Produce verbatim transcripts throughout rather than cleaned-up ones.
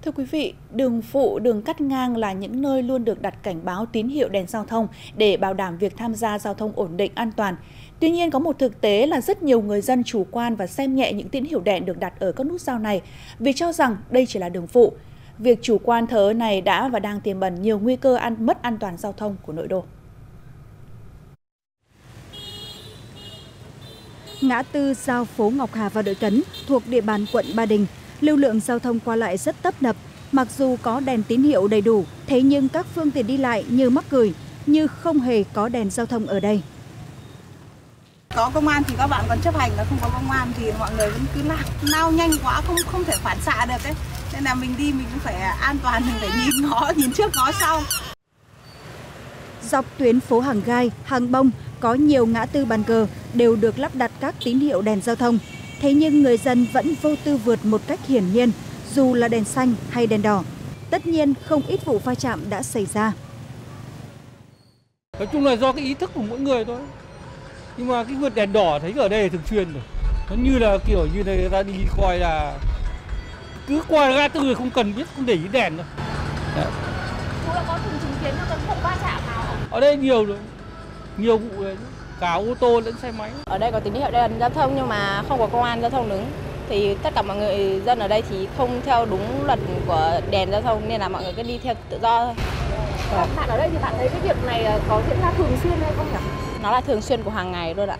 Thưa quý vị, đường phụ, đường cắt ngang là những nơi luôn được đặt cảnh báo tín hiệu đèn giao thông để bảo đảm việc tham gia giao thông ổn định, an toàn. Tuy nhiên, có một thực tế là rất nhiều người dân chủ quan và xem nhẹ những tín hiệu đèn được đặt ở các nút giao này vì cho rằng đây chỉ là đường phụ. Việc chủ quan thờ ơ này đã và đang tiềm ẩn nhiều nguy cơ ăn mất an toàn giao thông của nội đô. Ngã tư giao phố Ngọc Hà và Đội Cấn thuộc địa bàn quận Ba Đình, lưu lượng giao thông qua lại rất tấp nập. Mặc dù có đèn tín hiệu đầy đủ, thế nhưng các phương tiện đi lại như mắc cười, như không hề có đèn giao thông ở đây. Có công an thì các bạn còn chấp hành, là không có công an thì mọi người vẫn cứ lao, lao nhanh quá, không không thể phản xạ được ấy. Nên là mình đi mình cũng phải an toàn, mình phải nhìn ngó, nhìn trước ngó sau. Dọc tuyến phố Hàng Gai, Hàng Bông có nhiều ngã tư bàn cờ đều được lắp đặt các tín hiệu đèn giao thông. Thế nhưng người dân vẫn vô tư vượt một cách hiển nhiên, dù là đèn xanh hay đèn đỏ. Tất nhiên không ít vụ va chạm đã xảy ra. Nói chung là do cái ý thức của mỗi người thôi. Nhưng mà cái vượt đèn đỏ thấy ở đây thường xuyên rồi. Nó như là kiểu như này người ta đi coi là cứ qua ngã tư không cần biết, không để ý đèn đâu. Chú đã có từng chứng kiến các vụ va chạm nào không? Ở đây nhiều rồi, nhiều vụ rồi. Cả ô tô lẫn xe máy. Ở đây có tín hiệu đèn giao thông nhưng mà không có công an giao thông đứng. Thì tất cả mọi người dân ở đây thì không theo đúng luật của đèn giao thông nên là mọi người cứ đi theo tự do thôi. Và bạn ở đây thì bạn thấy cái việc này có diễn ra thường xuyên hay không nhỉ? Nó là thường xuyên của hàng ngày luôn ạ.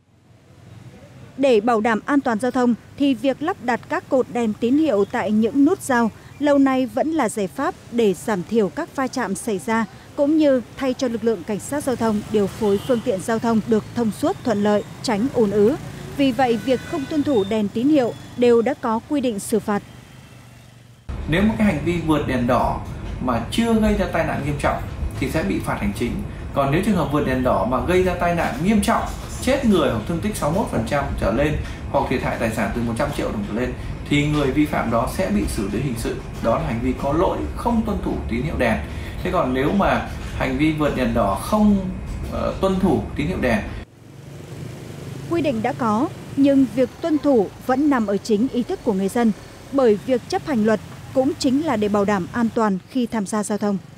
Để bảo đảm an toàn giao thông thì việc lắp đặt các cột đèn tín hiệu tại những nút giao lâu nay vẫn là giải pháp để giảm thiểu các va chạm xảy ra, cũng như thay cho lực lượng cảnh sát giao thông điều phối phương tiện giao thông được thông suốt thuận lợi, tránh ùn ứ. Vì vậy, việc không tuân thủ đèn tín hiệu đều đã có quy định xử phạt. Nếu một cái hành vi vượt đèn đỏ mà chưa gây ra tai nạn nghiêm trọng thì sẽ bị phạt hành chính. Còn nếu trường hợp vượt đèn đỏ mà gây ra tai nạn nghiêm trọng, chết người hoặc thương tích sáu mươi mốt phần trăm trở lên hoặc thiệt hại tài sản từ một trăm triệu đồng trở lên thì người vi phạm đó sẽ bị xử lý hình sự. Đó là hành vi có lỗi không tuân thủ tín hiệu đèn. Thế còn nếu mà hành vi vượt đèn đỏ không uh, tuân thủ tín hiệu đèn. Quy định đã có, nhưng việc tuân thủ vẫn nằm ở chính ý thức của người dân, bởi việc chấp hành luật cũng chính là để bảo đảm an toàn khi tham gia giao thông.